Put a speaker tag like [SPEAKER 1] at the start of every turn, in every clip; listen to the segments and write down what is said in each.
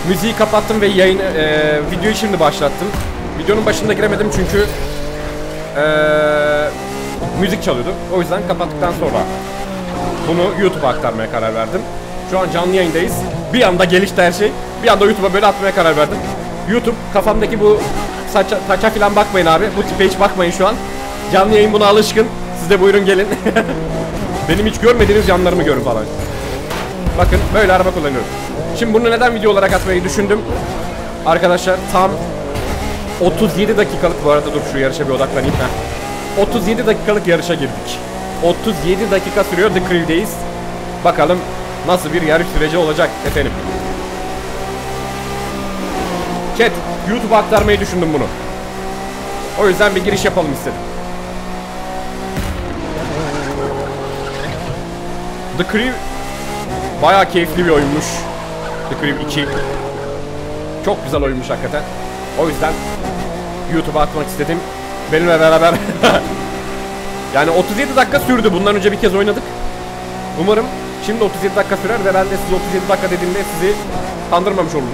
[SPEAKER 1] Müziği kapattım ve yayın videoyu şimdi başlattım. Videonun başında giremedim çünkü müzik çalıyordu. O yüzden kapattıktan sonra bunu YouTube'a aktarmaya karar verdim. Şu an canlı yayındayız. Bir anda gelişti her şey. Bir anda YouTube'a böyle atmaya karar verdim. YouTube, kafamdaki bu saça falan bakmayın abi. Bu tipe hiç bakmayın şu an. Canlı yayın buna alışkın. Siz de buyurun gelin. Benim hiç görmediğiniz yanlarımı görün falan. Bakın böyle araba kullanıyorum. Şimdi bunu neden video olarak atmayı düşündüm? Arkadaşlar tam 37 dakikalık, bu arada dur şu yarışa bir odaklanayım. 37 dakikalık yarışa girdik. 37 dakika sürüyor, The Crew'deyiz. Bakalım nasıl bir yarış süreci olacak efendim. Chat, YouTube'a aktarmayı düşündüm bunu. O yüzden bir giriş yapalım istedim. The Crew bayağı keyifli bir oyunmuş. The Crew 2 çok güzel oyunmuş hakikaten. O yüzden YouTube'a atmak istedim. Benimle beraber. Yani 37 dakika sürdü. Bundan önce bir kez oynadık. Umarım şimdi 37 dakika sürer ve ben de size 37 dakika dediğimde sizi kandırmamış olurum.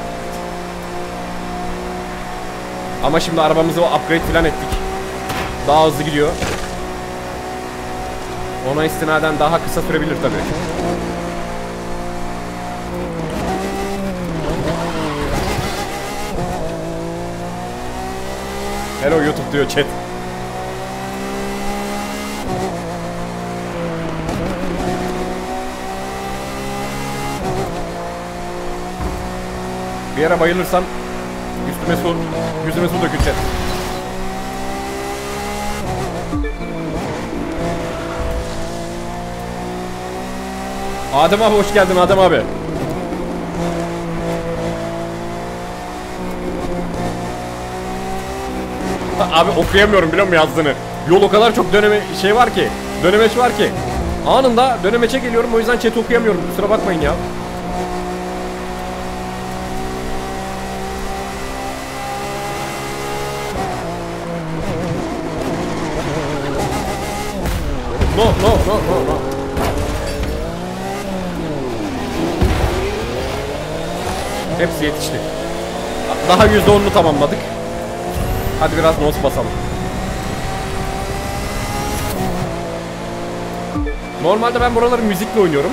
[SPEAKER 1] Ama şimdi arabamızı upgrade falan ettik. Daha hızlı gidiyor. Ona istinaden daha kısa sürebilir tabii. Hello YouTube diyor chat. Bir yere bayılırsam üstüme su, yüzüme su dökün chat. Adem abi hoş geldin Adem abi. Abi okuyamıyorum biliyor musun yazdığını? Yol o kadar çok döneme şey var ki, dönemeç var ki. Anında dönemeçe geliyorum, o yüzden chat okuyamıyorum. Kusura bakmayın ya. No. Hepsi yetişti. Daha %10'unu tamamladık. Hadi biraz nos basalım. Normalde ben buraları müzikle oynuyorum.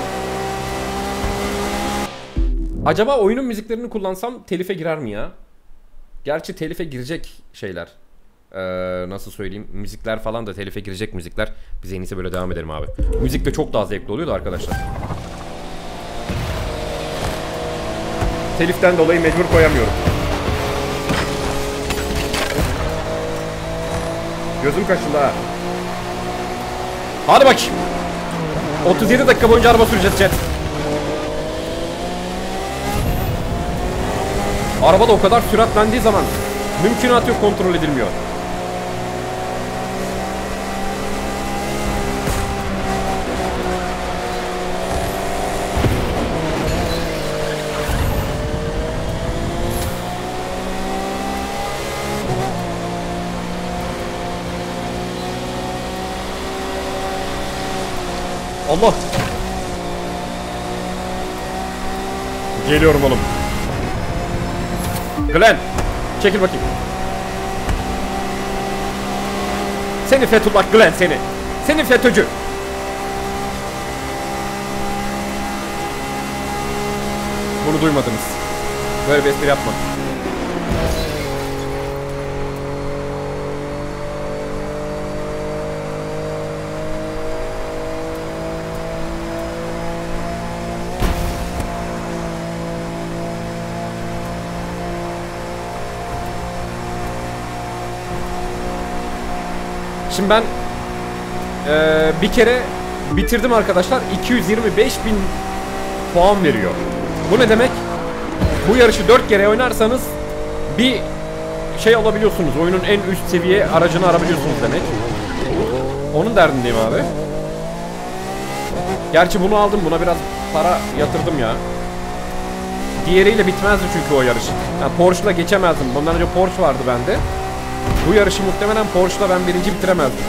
[SPEAKER 1] Acaba oyunun müziklerini kullansam telife girer mi ya? Gerçi telife girecek şeyler. Nasıl söyleyeyim? Müzikler falan da telife girecek müzikler. Biz en iyisi böyle devam edelim abi. Müzik de çok daha zevkli oluyor da arkadaşlar. Teliften dolayı mecbur koyamıyorum. Gözüm kaşındı ha. Hadi bakayım. 37 dakika boyunca araba süreceğiz chat. Arabada o kadar süratlendiği zaman mümkünat yok, kontrol edilmiyor. Allah. Geliyorum oğlum. Glenn, çekil bakayım. Seni Fethullah Glenn seni. Seni FETÖ'cü. Bunu duymadınız. Böyle bir espri yapma. Şimdi ben bir kere bitirdim arkadaşlar. 225.000 puan veriyor. Bu ne demek? Bu yarışı 4 kere oynarsanız bir şey alabiliyorsunuz. Oyunun en üst seviye aracını alabiliyorsunuz demek. Onun derdindeyim abi. Gerçi bunu aldım. Buna biraz para yatırdım ya. Diğeriyle bitmezdi çünkü o yarış. Yani Porsche'la geçemezdim. Bundan önce Porsche vardı bende. Bu yarışı muhtemelen Porsche'la ben birinci bitiremezdim.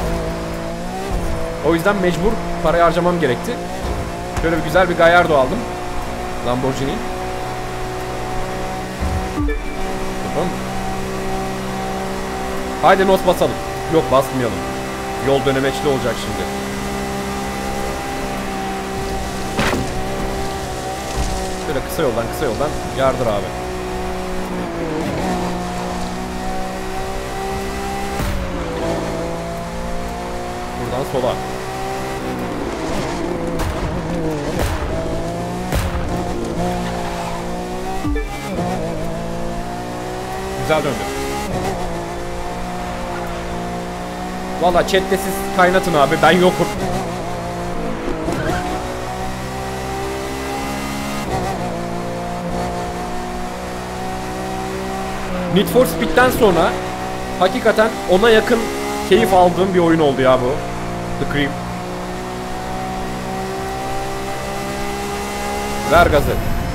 [SPEAKER 1] O yüzden mecbur parayı harcamam gerekti. Şöyle bir güzel bir Gallardo aldım. Lamborghini. Tamam mı? Haydi nos basalım. Yok, basmayalım. Yol dönemeçli olacak şimdi. Şöyle kısa yoldan yardır abi. Buradan sola. Güzel döndü. Valla chatte siz kaynatın abi, ben yokum. Need for Speed'den sonra hakikaten ona yakın keyif aldığım bir oyun oldu ya bu. The Crew. Ver gazı.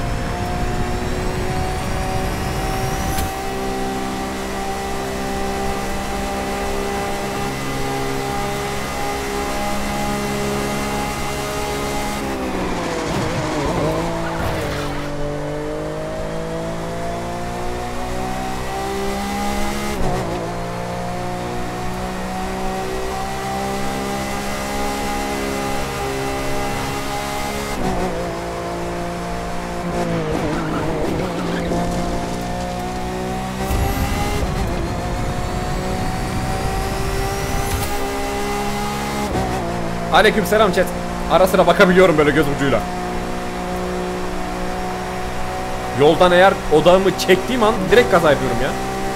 [SPEAKER 1] Aleykümselam chat. Ara sıra bakabiliyorum böyle göz ucuyla. Yoldan eğer odağımı çektiğim an direkt kaza yapıyorum ya.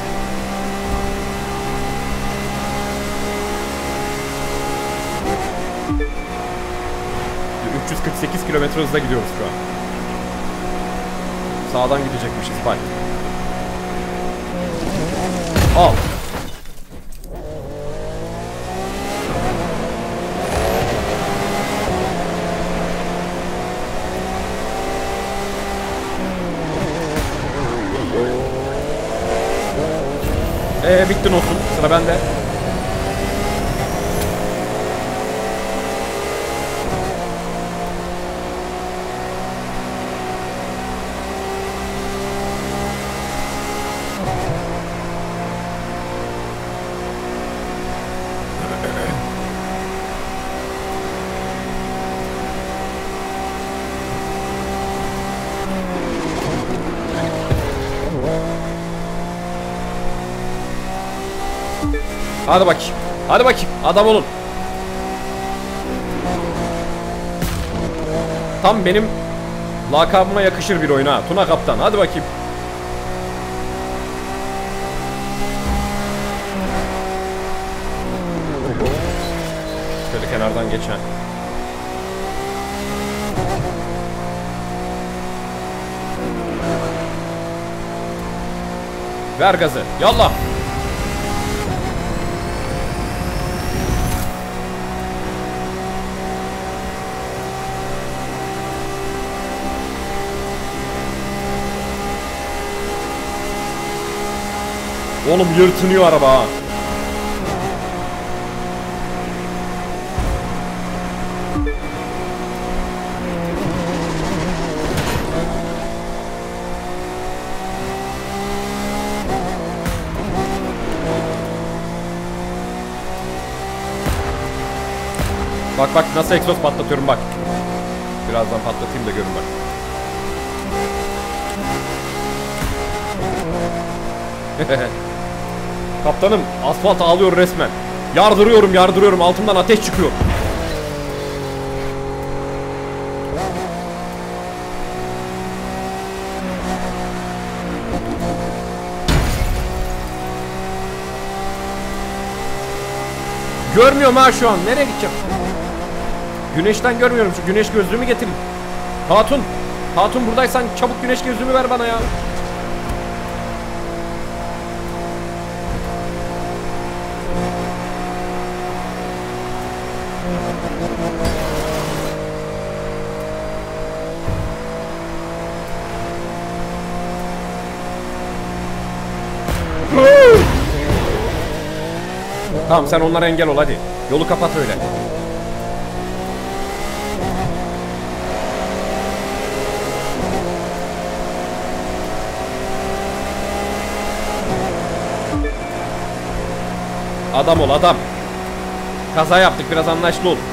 [SPEAKER 1] ...348 kilometre hızla gidiyoruz şu an. Sağdan gidecekmişiz. Bak. Al. Bittin olsun. Sıra bende. Hadi bakayım. Hadi bakayım. Adam olun. Tam benim lakabıma yakışır bir oyun ha. Tuna Kaptan. Hadi bakayım. Şöyle kenardan geçen. Ver gazı. Yallah. Oğlum yırtınıyor araba ha. Bak bak nasıl egzoz patlatıyorum bak. Birazdan patlatayım da görün bak. Kaptanım asfalt ağlıyor resmen. Yardırıyorum altımdan ateş çıkıyor. Görmüyorum ha şu an. Nereye gideceğim? Güneşten görmüyorum. Şu güneş gözlüğümü getirin. Hatun. Hatun buradaysan çabuk güneş gözlüğümü ver bana ya. Tamam sen onlara engel ol hadi. Yolu kapat öyle. Adam ol adam. Kaza yaptık, biraz anlaşlı ol.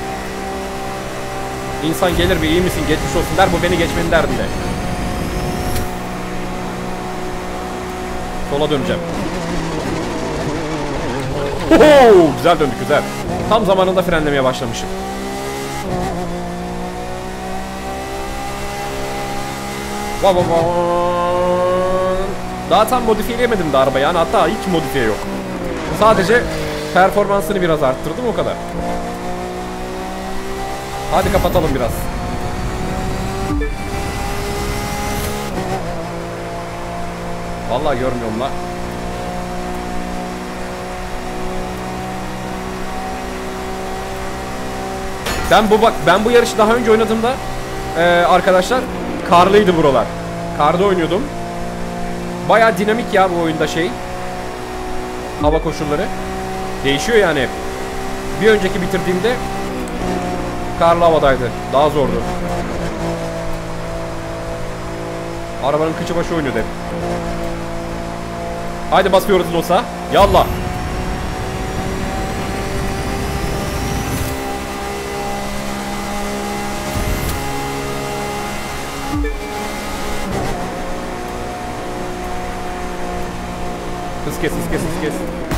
[SPEAKER 1] İnsan gelir bir iyi misin geçmiş olsun der, bu beni geçmenin derdinde. Sola döneceğim. Oho, güzel döndük, güzel. Tam zamanında frenlemeye başlamışım. Daha tam modifiyeleyemedim de arabayı yani, hatta hiç modifiye yok. Sadece performansını biraz arttırdım, o kadar. Hadi kapatalım biraz. Vallahi görmüyorum la. Ben bu yarışı daha önce oynadığımda arkadaşlar karlıydı buralar. Karda oynuyordum. Bayağı dinamik ya bu oyunda hava koşulları. Değişiyor yani hep. Bir önceki bitirdiğimde karlı havadaydı. Daha zordu. Arabanın kıçı başı oynuyordu hep. Haydi basıyoruz Los'a. Yallah. Hız kes, hız kes, hız kes.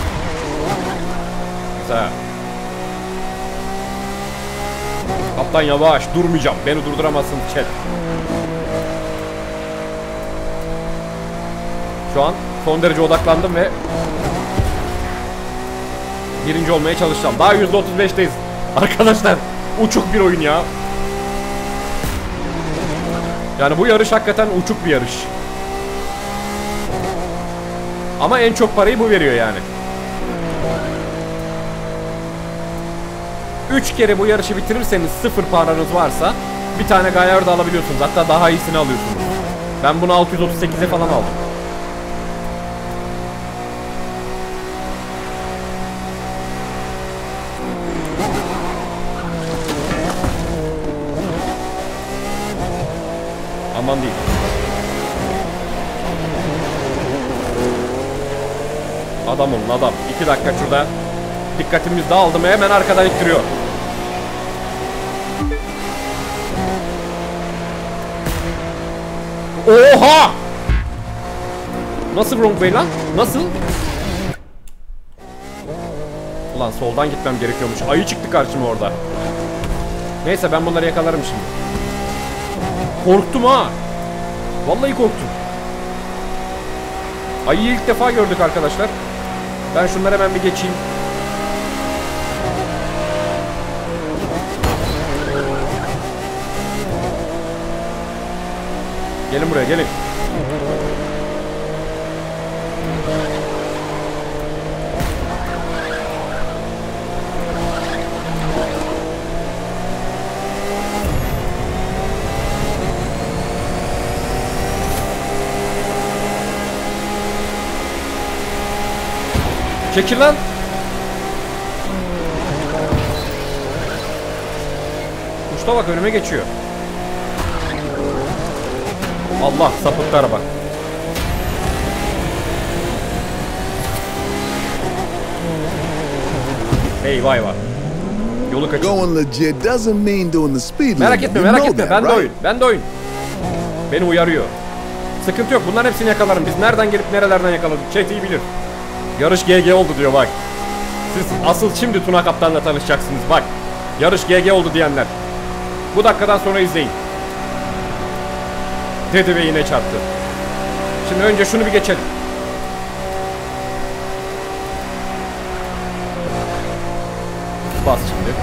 [SPEAKER 1] Güzel. Kaptan yavaş, durmayacağım. Beni durduramazsın chat. Şu an son derece odaklandım ve birinci olmaya çalışacağım. Daha %35'teyiz. Arkadaşlar uçuk bir oyun ya. Yani bu yarış hakikaten uçuk bir yarış. Ama en çok parayı bu veriyor yani. 3 kere bu yarışı bitirirseniz 0 paranız varsa bir tane Gaillard alabiliyorsunuz. Hatta daha iyisini alıyorsunuz. Ben bunu 638'e falan aldım. Aman değil. Adam olun adam. 2 dakika şurada dikkatimiz dağıldı mı hemen arkadan ittiriyor. Oha! Nasıl wrong way lan? Nasıl? Ulan soldan gitmem gerekiyormuş. Ayı çıktı karşıma orada. Neyse ben bunları yakalarım şimdi. Korktum ha. Vallahi korktum. Ayıyı ilk defa gördük arkadaşlar. Ben şunları hemen bir geçeyim. Gelin buraya, gelin. Çekil lan. Usta bak önüme geçiyor. Allah sapıttı araba. Eyvah eyvah. Yolu kaçır. Merak etme, merak etme. Ben de oyun. Ben de oyun. Beni uyarıyor. Sıkıntı yok. Bunların hepsini yakalarım. Biz nereden gelip nerelerden yakaladık? Chat iyi bilir. Yarış GG oldu diyor bak. Siz asıl şimdi Tuna Kaptan'la tanışacaksınız bak. Yarış GG oldu diyenler. Bu dakikadan sonra izleyin. Dedi ve yine çarptı. Şimdi önce şunu bir geçelim. Bas şimdi.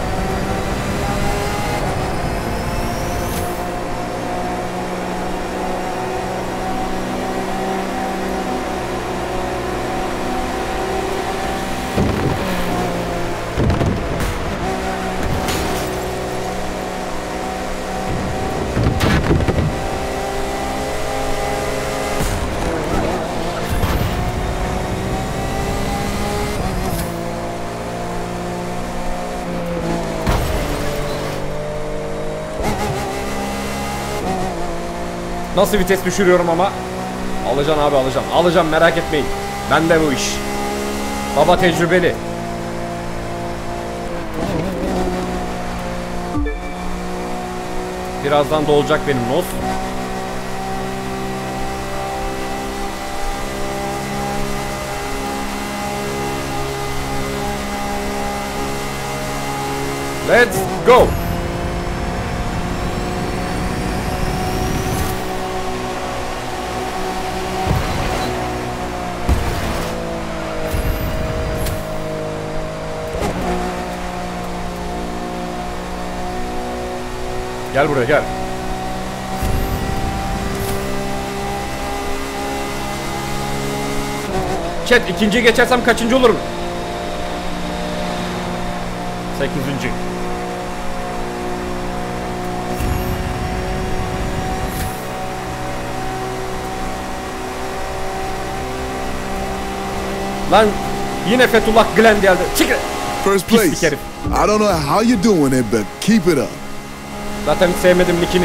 [SPEAKER 1] Nasıl vites düşürüyorum ama. Alacaksın abi, alacaksın. Alacağım, merak etmeyin. Bende bu iş. Baba tecrübeli. Birazdan dolacak benim nos. Let's go. Gel buraya gel. Chat, ikinciyi geçersem kaçıncı olurum? 8. Lan yine Fethullah Gülen geldi. Çık.
[SPEAKER 2] First place. I don't know how you're doing it, but keep it up.
[SPEAKER 1] Zaten sevmedim nickini.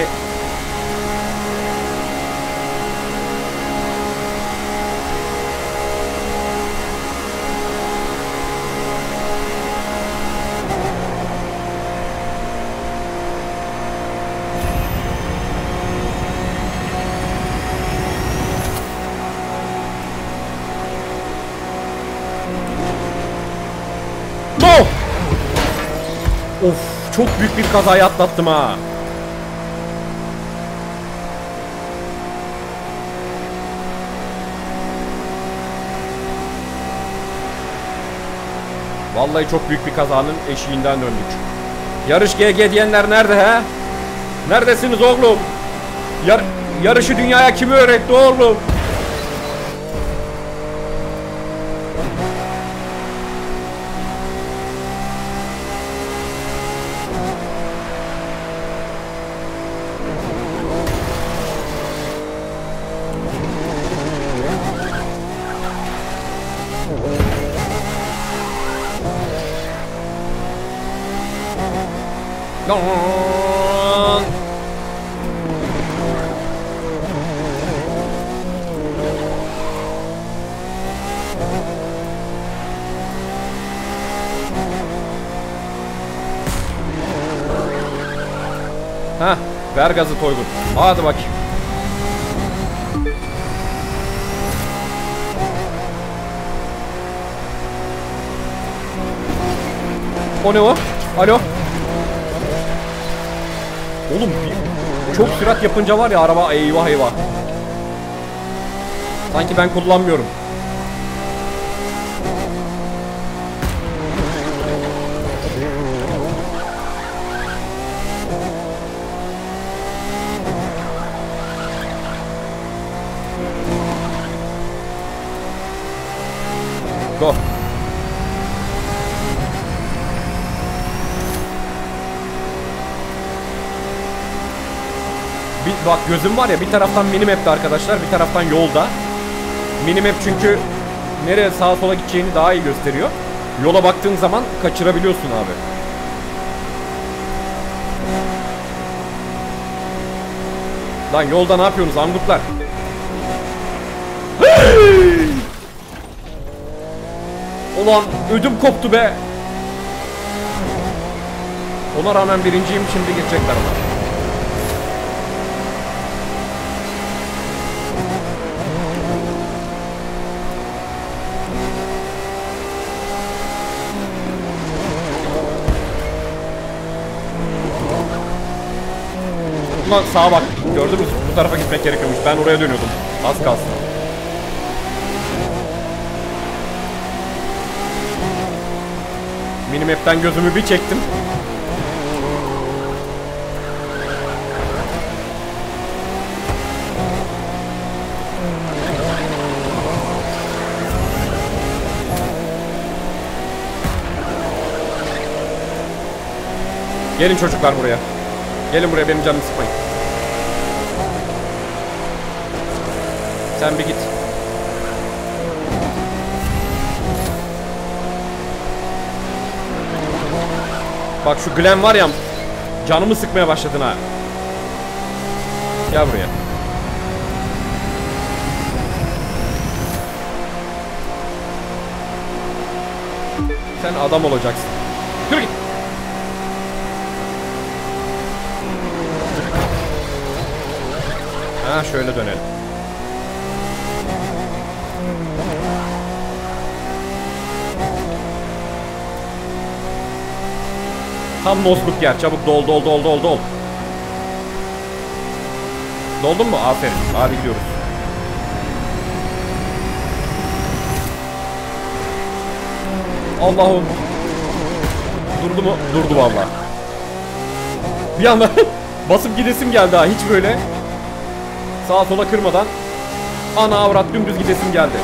[SPEAKER 1] No! Of, çok büyük bir kazayı atlattım ha. Vallahi çok büyük bir kazanın eşiğinden döndük. Yarış GG diyenler nerede he? Neredesiniz oğlum? Yarışı dünyaya kim öğretti oğlum? Heh, ver gazı Toygun. Hadi bakayım. O ne o? Alo. Oğlum çok sürat yapınca var ya araba, eyvah eyvah. Sanki ben kullanmıyorum. Go. Bak gözüm var ya, bir taraftan minimap'te arkadaşlar, bir taraftan yolda. Minimap çünkü nereye sağa sola gideceğini daha iyi gösteriyor. Yola baktığın zaman kaçırabiliyorsun abi. Lan yolda ne yapıyorsunuz angutlar? Hey! Ulan ödüm koptu be. Ona rağmen birinciyim, şimdi geçecekler ona. Ulan sağa bak. Gördün mü? Bu tarafa gitmek gerekiyormuş. Ben oraya dönüyordum. Az kalsın. Minimap'ten gözümü bir çektim. Gelin çocuklar buraya. Gelin buraya, benim canımı sıkmayın. Sen bir git. Bak şu Glen var ya, canımı sıkmaya başladın ha. Gel buraya. Sen adam olacaksın. Yürü git. Ha, şöyle dönelim. Tam nozluk yer. Çabuk dol. Doldun mu? Aferin. Hadi gidiyoruz. Allah'ım. Durdu mu? Durdu vallahi. Bir anda basıp gidesim geldi ha. Hiç böyle sağa sola kırmadan ana avrat dümdüz gidesim geldi.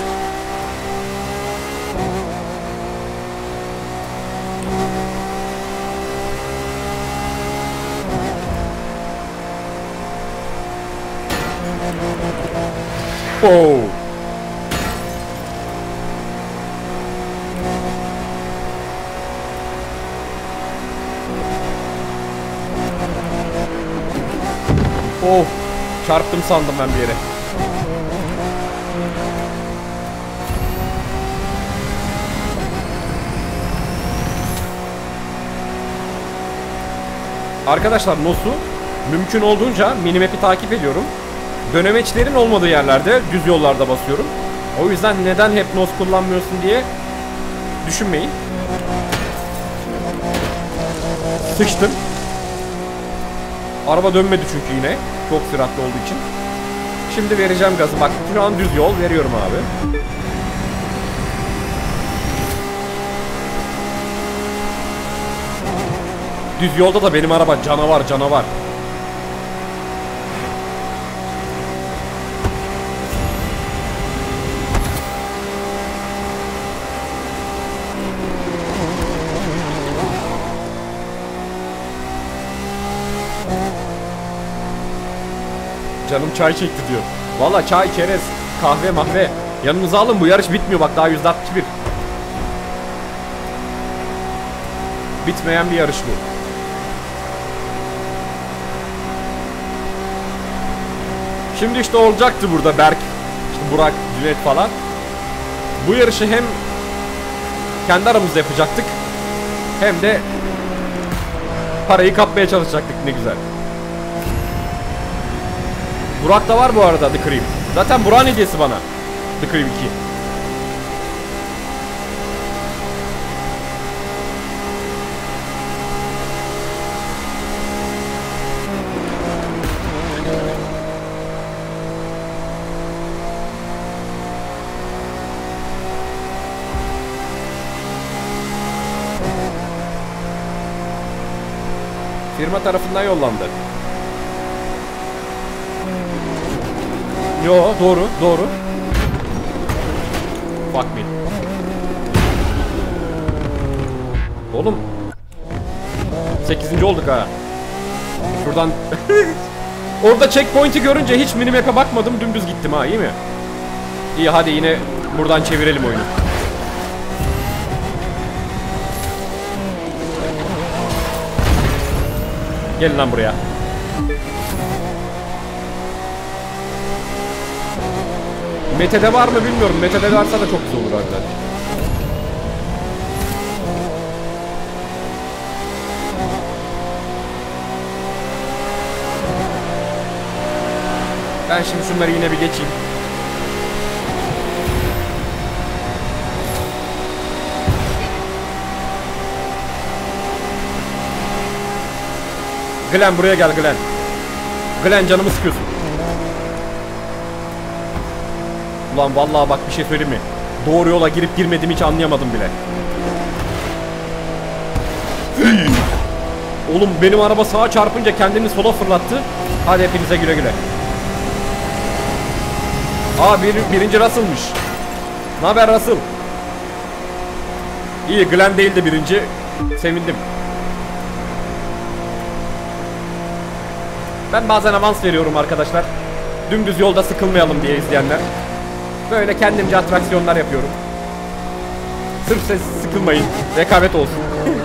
[SPEAKER 1] Oh. Oh. Çarptım sandım ben bir yere. Arkadaşlar NOS'u mümkün olduğunca minimap'i takip ediyorum. Dönemeçlerin olmadığı yerlerde, düz yollarda basıyorum. O yüzden neden hep NOS kullanmıyorsun diye düşünmeyin. Sıçtım. Araba dönmedi çünkü yine. Çok süratli olduğu için. Şimdi vereceğim gazı. Bak şu an düz yol veriyorum abi. Düz yolda da benim araba canavar. Canım çay çekti diyor. Valla çay, çerez, kahve, mahve. Yanınıza alın, bu yarış bitmiyor bak, daha %61. Bitmeyen bir yarış bu. Şimdi işte olacaktı burada Berk, işte Burak, Cüneyt falan. Bu yarışı hem kendi aramızda yapacaktık, hem de parayı kapmaya çalışacaktık, ne güzel. Burak da var bu arada, The Cream. Zaten Burak'ın hediyesi bana, The Cream 2. Firma tarafından yollandı. Yo, doğru. Fuck me. Oğlum 8. olduk ha. Şuradan orada checkpoint'i görünce hiç minimap'e bakmadım, dümdüz gittim ha, iyi mi? İyi, hadi yine buradan çevirelim oyunu. Gelin lan buraya. Mete'de var mı bilmiyorum. Mete'de varsa da çok güzel olur arkadaşlar. Ben şimdi şunları yine bir geçeyim. Glenn buraya gel Glenn. Glenn canımı sıkıyorsun. Ulan vallahi bak bir şey söyleyeyim mi? Doğru yola girip girmediğimi hiç anlayamadım bile. Oğlum benim araba sağa çarpınca kendini sola fırlattı. Hadi hepinize güle güle. Aa birinci Russell'mış. Naber Russell? İyi, Glenn değil de birinci. Sevindim. Ben bazen avans veriyorum arkadaşlar. Dümdüz yolda sıkılmayalım diye izleyenler. Böyle kendimce atraksiyonlar yapıyorum. Sırf siz sıkılmayın. Rekabet olsun.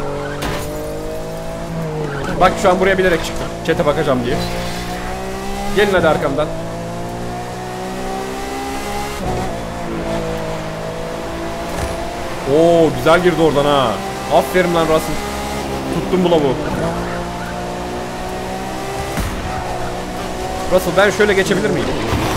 [SPEAKER 1] Bak şu an buraya bilerek çıktım. Chat'e bakacağım diye. Gelin hadi arkamdan. Oo güzel girdi oradan ha. Aferin lan Russell. Tuttum bu lavuğu. Russell ben şöyle geçebilir miyim?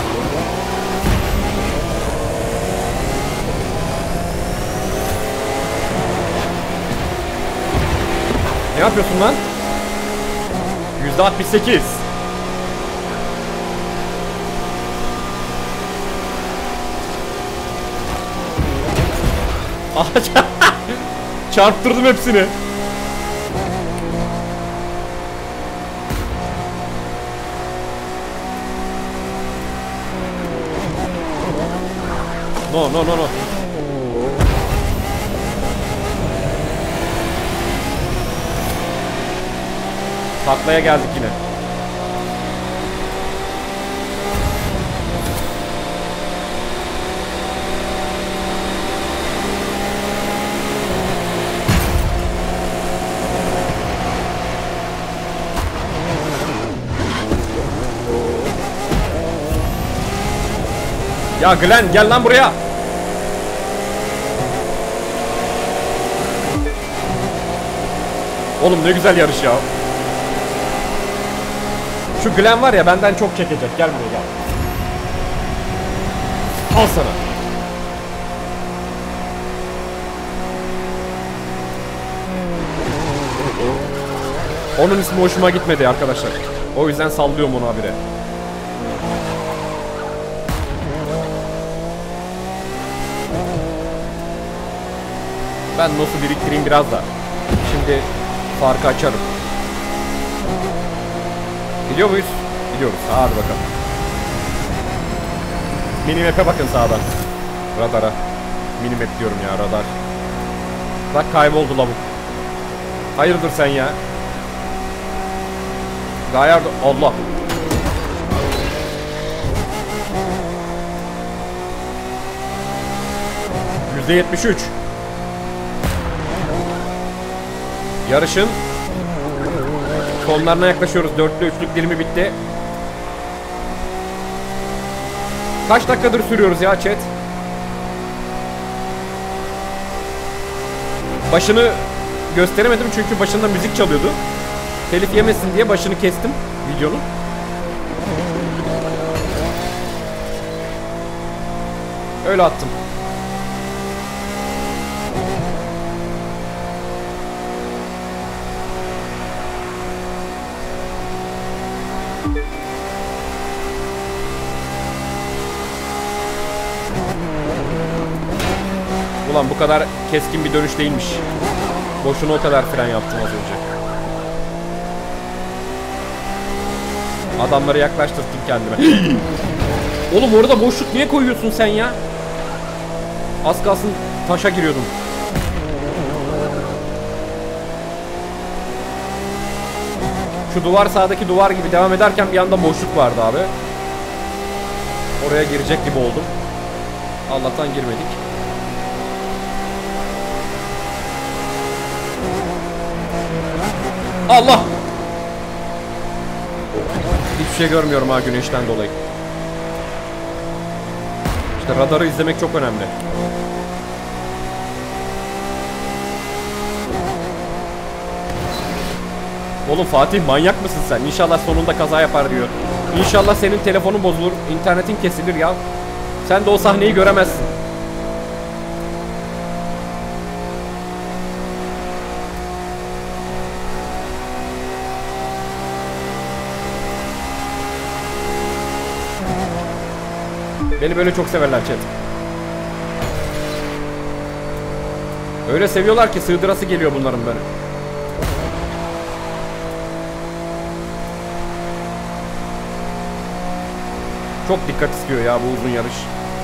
[SPEAKER 1] Ne yapıyorsun lan? %68. Çarptırdım hepsini. No. Taklaya geldik yine. Ya Glenn gel lan buraya. Oğlum ne güzel yarış ya. Şu Glenn var ya benden çok çekecek. Gel buraya gel. Al sana. Onun ismi hoşuma gitmedi arkadaşlar. O yüzden sallıyorum onu habire. Ben nasıl biriktireyim biraz da. Şimdi farkı açarım. Gidiyor muyuz? Gidiyoruz. Hadi bakalım. Minimap'e bakın sağdan. Radara. Minimap diyorum ya, radar. Bak kayboldu lavuk. Hayırdır sen ya? Gayardı. Allah. %73. Yarışın sonlarına yaklaşıyoruz. 4'lü 3'lük dilimi bitti. Kaç dakikadır sürüyoruz ya chat? Başını gösteremedim çünkü başında müzik çalıyordu. Telif yemesin diye başını kestim videonun. Öyle attım. Ulan bu kadar keskin bir dönüş değilmiş. Boşuna o kadar fren yaptım az önce. Adamları yaklaştırdım kendime. Oğlum orada boşluk niye koyuyorsun sen ya? Az kalsın taşa giriyordum. Şu duvar sağdaki duvar gibi devam ederken bir anda boşluk vardı abi. Oraya girecek gibi oldum. Allah'tan girmedik. Allah! Hiçbir şey görmüyorum ha güneşten dolayı. İşte radarı izlemek çok önemli. Oğlum Fatih manyak mısın sen? İnşallah sonunda kaza yapar diyor. İnşallah senin telefonun bozulur, internetin kesilir ya. Sen de o sahneyi göremezsin. Beni böyle çok severler chat. Öyle seviyorlar ki sığdırası geliyor bunların böyle. Çok dikkat istiyor ya bu uzun yarış.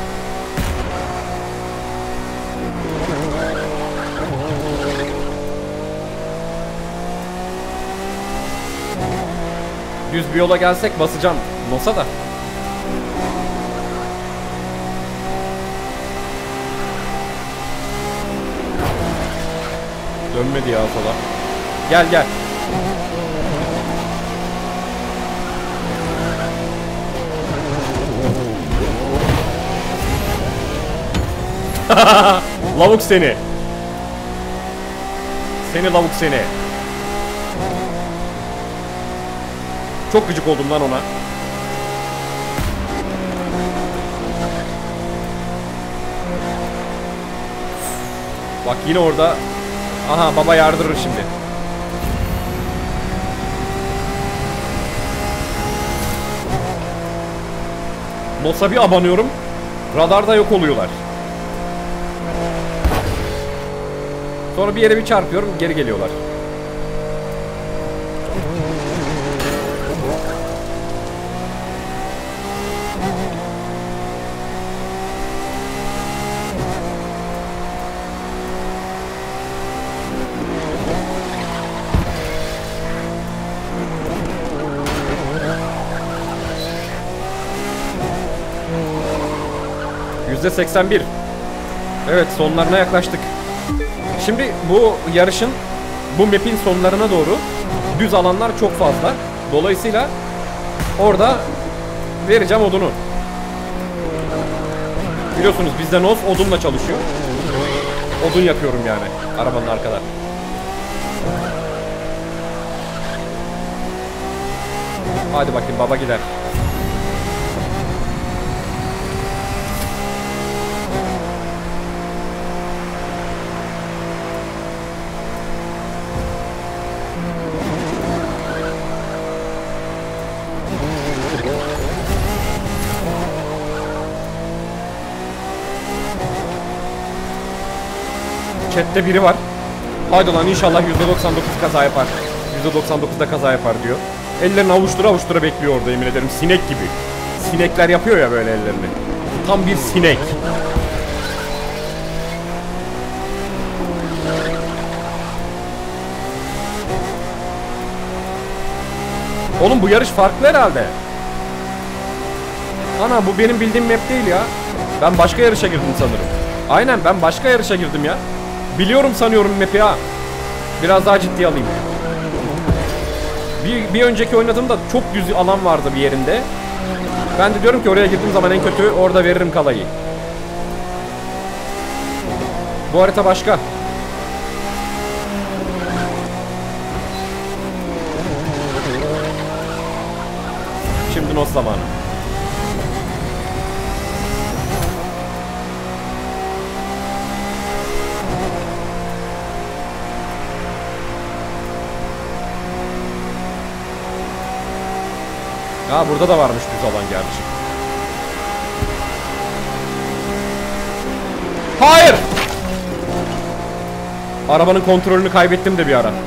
[SPEAKER 1] Düz bir yola gelsek basacağım. Nosa da. Dönmedi ya sola. Gel gel. Lavuk seni. Seni lavuk seni. Çok gıcık oldum lan ona. Bak yine orada. Aha baba yardırır şimdi. Nos'a bir abanıyorum. Radarda yok oluyorlar. Sonra bir yere bir çarpıyorum, geri geliyorlar. %81. Evet, sonlarına yaklaştık. Şimdi bu yarışın, bu map'in sonlarına doğru düz alanlar çok fazla. Dolayısıyla orada vereceğim odunu. Biliyorsunuz bizde Nos odunla çalışıyor. Odun yakıyorum yani arabanın arkada. Hadi bakayım baba gider. Chat'te biri var. Haydi lan inşallah %99 kaza yapar. %99'da kaza yapar diyor. Ellerini avuştura avuştura bekliyor orada, yemin ederim, sinek gibi. Sinekler yapıyor ya böyle ellerini. Tam bir sinek. Oğlum bu yarış farklı herhalde. Ana bu benim bildiğim map değil ya. Ben başka yarışa girdim sanırım. Aynen, ben başka yarışa girdim ya. Biliyorum sanıyorum map'i ha. Biraz daha ciddiye alayım. Bir önceki oynadığımda çok düz alan vardı bir yerinde. Ben de diyorum ki oraya girdiğim zaman en kötü orada veririm kalayı. Bu harita başka. Şimdi Nos zamanı. Ha burada da varmış düz alan gerçi. Hayır! Arabanın kontrolünü kaybettim de bir ara.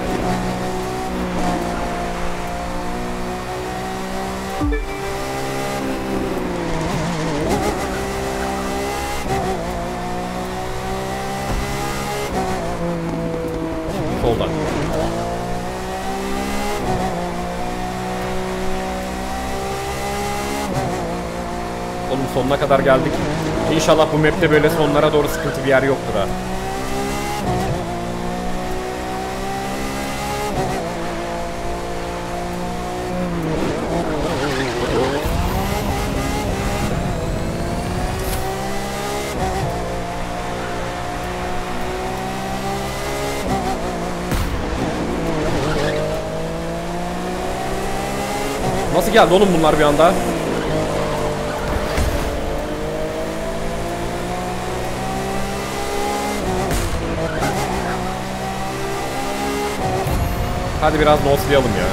[SPEAKER 1] Soldan. Oğlum sonuna kadar geldik. İnşallah bu map'te böyle sonlara doğru sıkıntı bir yer yoktur ha. Nasıl geldi oğlum bunlar bir anda? Hadi biraz noslayalım ya.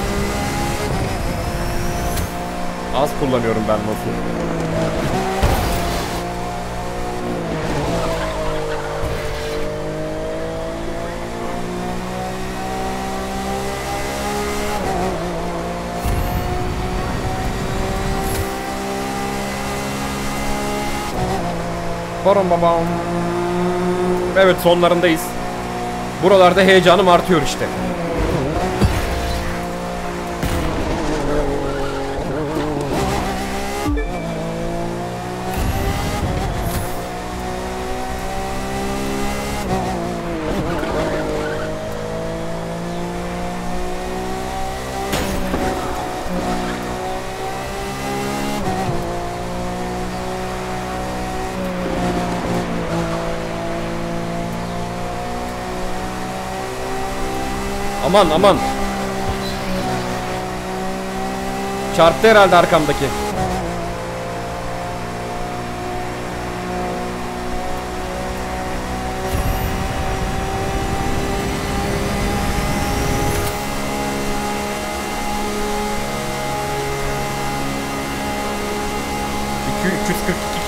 [SPEAKER 1] Az kullanıyorum ben nosu. Baron babam. Evet, sonlarındayız. Buralarda heyecanım artıyor işte. Aman aman. Çarptı herhalde arkamdaki.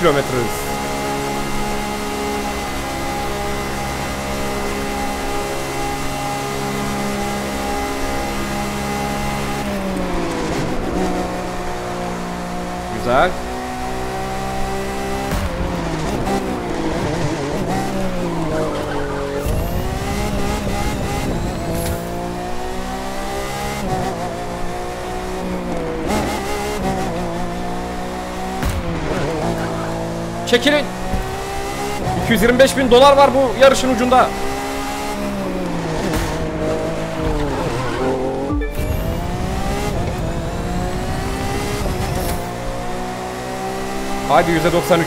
[SPEAKER 1] kilometre hız. Güzel. Çekilin. 225.000 dolar var bu yarışın ucunda. Haydi %93.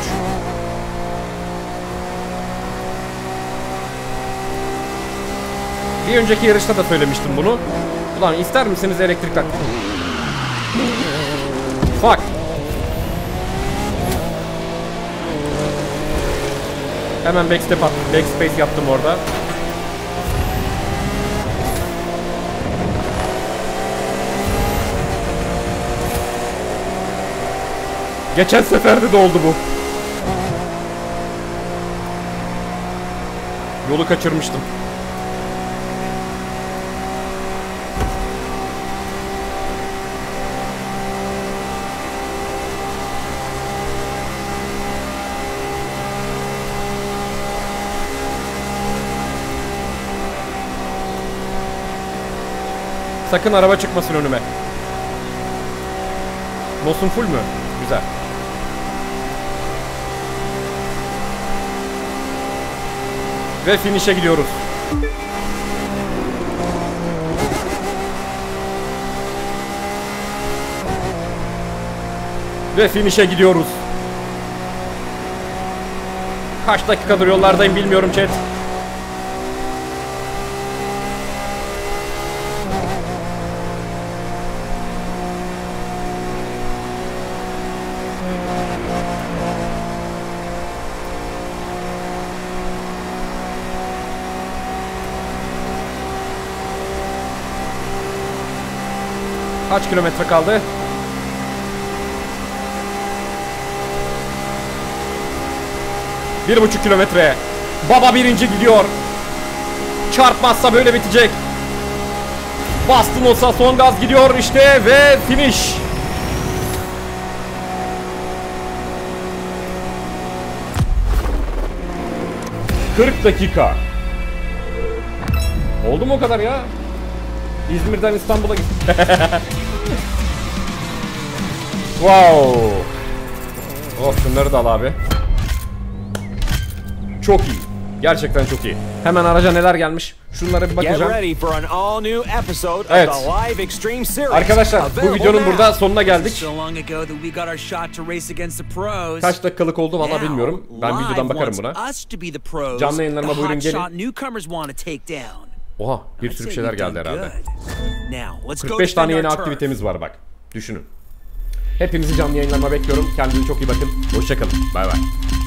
[SPEAKER 1] Bir önceki yarışta da söylemiştim bunu. Ulan ister misiniz elektrik tak? Fuck. Hemen backspace yaptım orada. Geçen seferde de oldu bu. Yolu kaçırmıştım. Sakın araba çıkmasın önüme. Nos'un full mü? Güzel. Ve finish'e gidiyoruz. Ve finish'e gidiyoruz. Kaç dakikadır yollardayım bilmiyorum chat. Kaç kilometre kaldı? Bir buçuk kilometre. Baba birinci gidiyor. Çarpmazsa böyle bitecek. Bastın olsa son gaz gidiyor işte ve finish. ...40 dakika. Oldu mu o kadar ya? İzmir'den İstanbul'a git. Wow. Oh şunları da al abi. Çok iyi. Gerçekten çok iyi. Hemen araca neler gelmiş? Şunlara bir bakacağım. Evet. Arkadaşlar bu videonun burada sonuna geldik. Kaç dakikalık oldu valla bilmiyorum. Ben videodan bakarım buna. Canlı yayınlarıma buyurun gelin. Oha bir sürü şeyler geldi herhalde. 45 tane yeni aktivitemiz var bak. Düşünün. Hepinizi canlı yayınlarıma bekliyorum. Kendinize çok iyi bakın. Hoşçakalın. Bay bay.